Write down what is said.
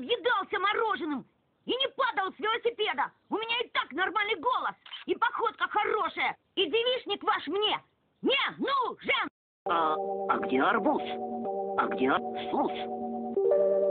объедался мороженым и не падал с велосипеда. У меня и так нормальный голос, и походка хорошая, и девичник ваш мне не нужен. А где арбуз? А где арбуз?